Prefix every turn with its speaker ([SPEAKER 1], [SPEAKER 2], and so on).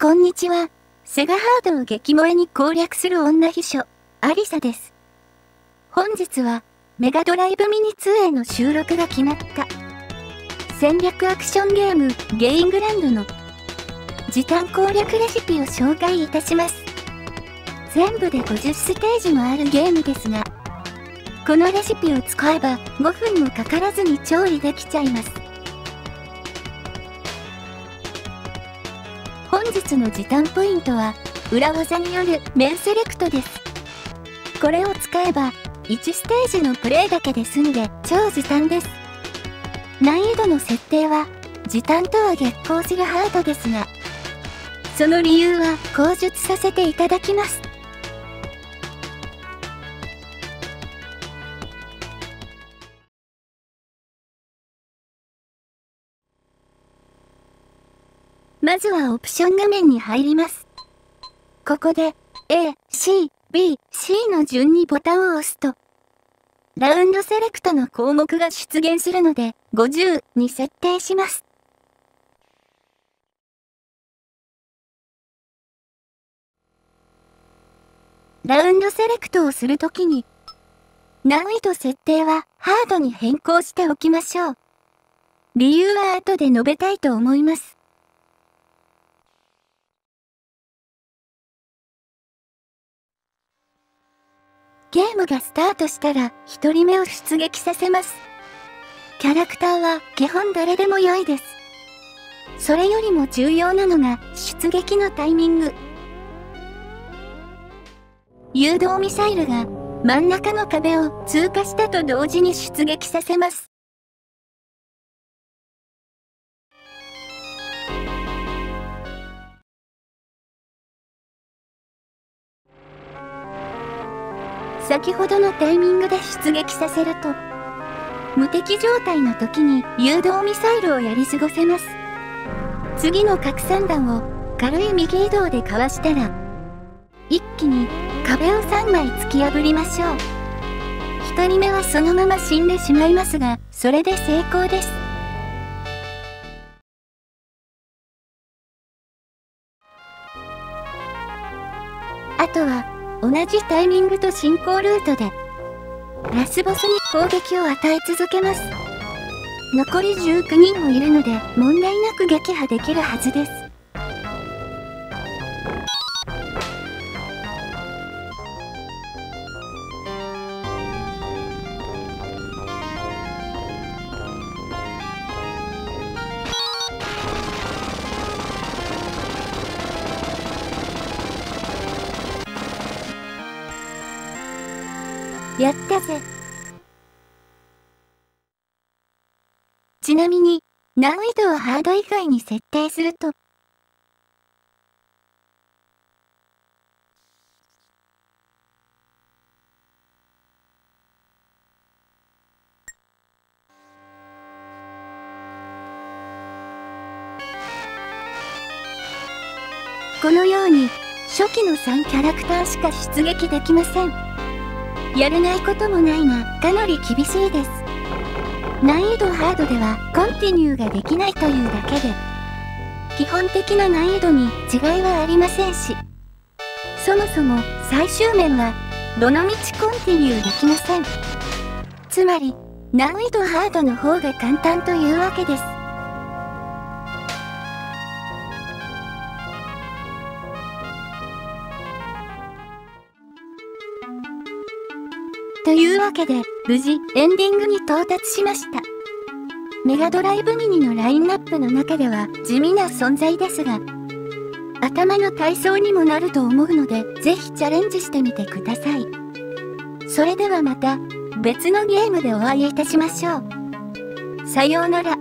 [SPEAKER 1] こんにちは。セガハードを激萌えに攻略する女秘書、アリサです。本日は、メガドライブミニ2への収録が決まった。戦略アクションゲーム、ゲイングランドの時短攻略レシピを紹介いたします。全部で50ステージもあるゲームですが、このレシピを使えば5分もかからずに調理できちゃいます。本日の時短ポイントは、裏技による面セレクトです。これを使えば、1ステージのプレイだけで済んで超時短です。難易度の設定は、時短とは逆行するハードですが、その理由は口述させていただきます。まずはオプション画面に入ります。ここで A、C、B、C の順にボタンを押すと、ラウンドセレクトの項目が出現するので50に設定します。ラウンドセレクトをするときに、難易度設定はハードに変更しておきましょう。理由は後で述べたいと思います。ゲームがスタートしたら1人目を出撃させます。キャラクターは基本誰でも良いです。それよりも重要なのが出撃のタイミング。誘導ミサイルが真ん中の壁を通過したと同時に出撃させます。先ほどのタイミングで出撃させると、無敵状態の時に誘導ミサイルをやり過ごせます。次の拡散弾を軽い右移動でかわしたら、一気に壁を3枚突き破りましょう。1人目はそのまま死んでしまいますが、それで成功です。あとは、同じタイミングと進行ルートで、ラスボスに攻撃を与え続けます。残り19人もいるので、問題なく撃破できるはずです。やったぜ。ちなみに、難易度をハード以外に設定すると、このように、初期の3キャラクターしか出撃できません。やれないこともないが、かなり厳しいです。難易度ハードでは、コンティニューができないというだけで、基本的な難易度に違いはありませんし、そもそも最終面は、どのみちコンティニューできません。つまり、難易度ハードの方が簡単というわけです。というわけで、無事エンディングに到達しました。メガドライブミニのラインナップの中では地味な存在ですが、頭の体操にもなると思うので、ぜひチャレンジしてみてください。それではまた別のゲームでお会いいたしましょう。さようなら。